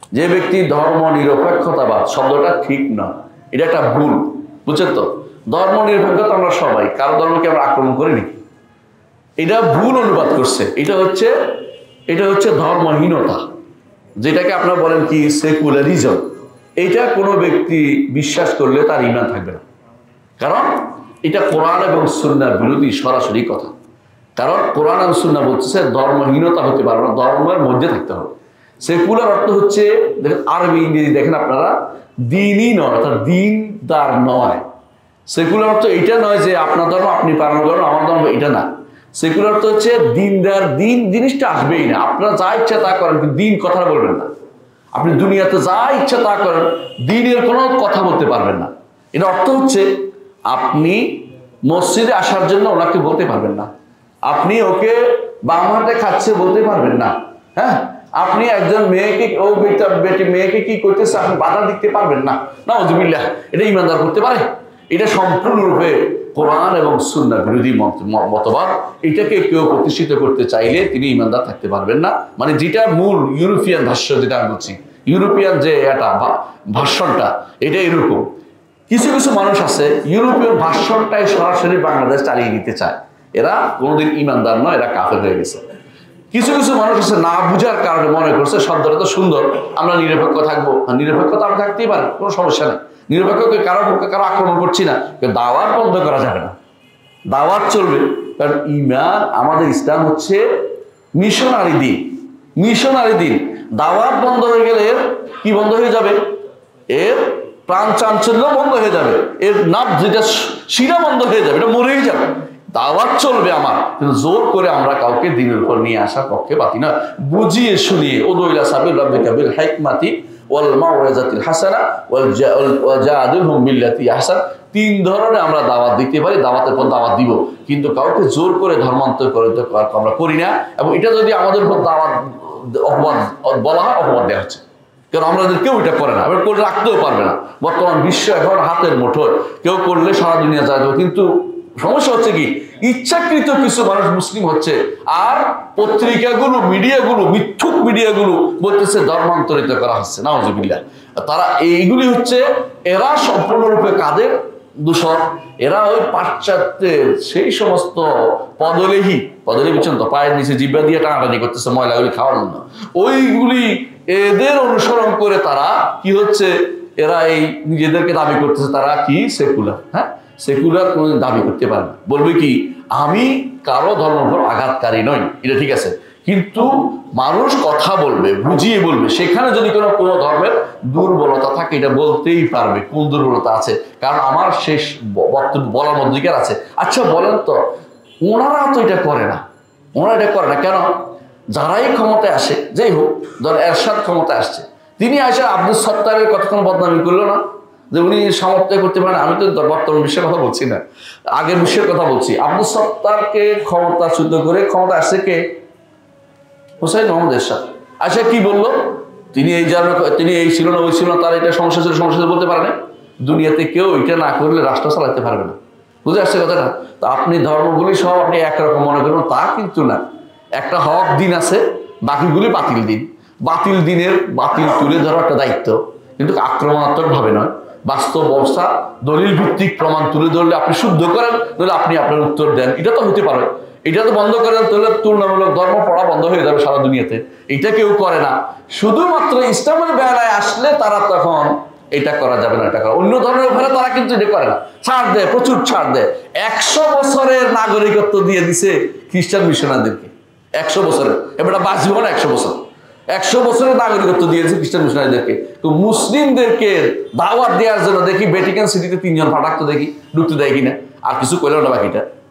যে ব্যক্তি ধর্ম নিরপেক্ষতাবাদ শব্দটা ঠিক নয়, এটা একটা ভুল, বুঝছেন তো? ধর্ম নিরপেক্ষতা আমরা সবাই, কারো ধর্মকে আমরা আক্রমণ করি নাকি? এটা ভুল অনুবাদ করছে। এটা হচ্ছে ধর্মহীনতা, যেটাকে আপনারা বলেন কি সেকুলারিজম। এটা কোনো ব্যক্তি বিশ্বাস করলে তার ঈমান থাকবে না, কারণ এটা কোরআন এবং সুন্নাহর বিরোধী সরাসরি কথা। কারণ কোরআন এবং সুন্নাহ বলতেছে ধর্মহীনতা হতে পারবে না, ধর্মের মধ্যে থাকতে হবে। সেকুলার অর্থ হচ্ছে, দেখেন আরবি ইংরেজি দেখেন আপনারা, দিনই নয়, অর্থাৎ দিনদার নয়। সেকুলার অর্থ এটা নয় যে আপনার ধর্ম আপনি পালন করেন, আমার ধর্ম এটা না। সেকুলার অর্থ হচ্ছে দিনদার, দিন জিনিসটা আসবেই না, আপনারা যা ইচ্ছা তা করেন, কিন্তু দিন কথা বলবেন না। আপনি দুনিয়াতে যা ইচ্ছা তা করেন, দিনের কোনো কথা বলতে পারবেন না। এটা অর্থ হচ্ছে আপনি মসজিদে আসার জন্য ওনাকে বলতে পারবেন না, আপনি ওকে বাম হাতে খাচ্ছে বলতে পারবেন না, হ্যাঁ, আপনি একজন মেয়েকে মেয়েকে কি করতেছে আপনি বাধা দিতে পারবেন না। নাউযুবিল্লাহ, এটা ইমানদার করতে পারে? এটা সম্পূর্ণরূপে কোরআন এবং সুন্নাহ বিরোধী মতবাদ। এটাকে কেউ প্রতিষ্ঠিত করতে চাইলে তিনি ইমানদার থাকতে পারবেন না। মানে যেটা মূল ইউরোপিয়ান ভাষ্য, যেটা আমি বলছি, ইউরোপিয়ান যে এটা ভাষণটা, এটা এরকম। কিছু কিছু মানুষ আছে ইউরোপীয় ভাষণটাই সরাসরি বাংলাদেশ চালিয়ে নিতে চায়, এরা কোনোদিন ইমানদার নয়, এরা কাফের হয়ে গেছে। কিছু কিছু মানুষ আছে না বুঝার কারণে মনে করছে শব্দটা তো সুন্দর, আমরা নিরপেক্ষ থাকবো। নিরপেক্ষতা আমরা থাকতেই পারি, কোনো সমস্যা নেই, নিরপেক্ষকে কারো আক্রমণ করছি না, দাওয়াত বন্ধ করা যাবে না, দাওয়াত চলবে। কারণ ইমান, আমাদের ইসলাম হচ্ছে মিশনারি দিন, মিশনারি দিন। দাওয়াত বন্ধ হয়ে গেলে এর কি বন্ধ হয়ে যাবে? এর প্রাণ চাঞ্চল্য বন্ধ হয়ে যাবে, এর নাম যেটা শিরা বন্ধ হয়ে যাবে, এটা মরেই যাবে। দাওয়াত চলবে আমার, কিন্তু জোর করে আমরা কাউকে দিনের উপর নিয়ে আসার পক্ষে পাতি না। বুঝিয়ে শুনিয়ে উদু ইলা সাবিল রাব্বিকা বিল হিকমাতি ওয়াল মাউইজাতিল হাসানা ওয়াল জাদিলহুম বিল্লাতি আহসান। তিন ধরনের আমরা দাওয়াত দিতে পারি, দাওয়াতের পর দাওয়াত দিব, কিন্তু কাউকে জোর করে ধর্মান্তর করে আমরা করি না। এবং এটা যদি আমাদের উপর দাওয়াত অপবাদ বলা হয়, অপবাদ দেওয়া হচ্ছে, কারণ আমাদের কেউ এটা করে না, এবার করে রাখতেও পারবে না। বর্তমান বিশ্ব এখন হাতের মুঠোয়, কেউ করলে সারা দুনিয়া যায়। কিন্তু সমস্যা হচ্ছে কি, ইচ্ছাকৃত কিছু মানুষ মুসলিম হচ্ছে, আর পত্রিকাগুলো, মিডিয়াগুলো, মিথ্যুক মিডিয়াগুলো বলতেছে ধর্মান্তরিত করা হচ্ছে। নাউযুবিল্লাহ। তারা এইগুলি হচ্ছে, এরা সম্পূর্ণরূপে কাদের দূষণ? এরা ওই পাশ্চাত্যের সেই সমস্ত পদলেহি বুঝছেন তো, পায়ের নিচে জিব্বা দিয়ে টানাটানি করতেছে ময়লাগুলি খাওয়ার জন্য, ওইগুলি এদের অনুসরণ করে তারা কি হচ্ছে, এরা এই নিজেদেরকে দাবি করতেছে তারা কি সেকুলার। হ্যাঁ, সেকুলার কোনোদিন দাবি করতে পারে না, বলবে কি আমি কারো ধর্মের উপর আঘাতকারী নই, এটা ঠিক আছে, কিন্তু মানুষ কথা বলবে, বুঝিয়ে বলবে, সেখানে যদি কোনো ধর্মের দুর্বলতা থাকে এটা বলতেই পারবে কোন দুর্বলতা আছে, কারণ আমার শেষ বক্তব্য বলার অধিকার আছে। আচ্ছা বলেন তো, ওনারা তো এটা করে না, ওনারা এটা করে না কেন? যারাই ক্ষমতায় আসে, যাই হোক, ধর এরশাদ ক্ষমতায় আসছে, তিনি আসে আব্দুল সত্তারের কতক্ষণ বদনামি করলো না, যে উনি সামর্থ্য করতে পারেন। আমি তো বর্তমান বিশ্বের কথা বলছি না, আগের বিশ্বের কথা বলছি। আব্দুল সত্তারকে ক্ষমতাচ্যুত করে ক্ষমতা আসছে কে? হোসাইন মোহাম্মদ এরশাদ। আচ্ছা কি বললো? তিনি এই ছিল না, ওই ছিল না, তার এটা সমস্যা ছিল, সমস্যা বলতে পারে না। দুনিয়াতে কেউ এটা না করলে রাষ্ট্র চালাতে পারবে না, বুঝে আসছে কথাটা? তো আপনি ধর্মগুলি সব আপনি একরকম মনে করবেন তা কিন্তু না। একটা হক দিন আছে, বাকিগুলি বাতিল দিন। বাতিল দিনের বাতিল তুলে ধরার একটা দায়িত্ব, কিন্তু আক্রমণাত্মক ভাবে নয়। বাস্তব অবস্থা, দলিল ভিত্তিক প্রমাণ তুলে ধরলে আপনি শুদ্ধ করেন, তাহলে আপনি আপনার উত্তর দেন, এটা তো হতে পারে। এটা তো বন্ধ করেন, তাহলে তুলনামূলক ধর্ম পড়া বন্ধ হয়ে যাবে সারা দুনিয়াতে। এটা কেউ করে না, শুধুমাত্র ইসলামের বেলায় আসলে তারা তখন এটা করা যাবে না, এটা করা। অন্য ধর্মের উপরে তারা কিন্তু এটা করে না, ছাড় দেয়, প্রচুর ছাড় দেয়। 100 বছরের নাগরিকত্ব দিয়ে দিছে খ্রিস্টান মিশনারিদেরকে, 100 বছরের, এবার বাঁচবে না 100 বছর, 100 বছরের নাগরিকত্ব দিয়েছে খ্রিস্টান মিশনারিদেরকে। তো মুসলিমদেরকে দাওয়াত দেওয়ার জন্য দেখি ভ্যাটিকান সিটিতে 3 জন ফাটাক তো দেখি, ঢুকতে দেয় কিনা, আর কিছু কইলেও না বাকিটা।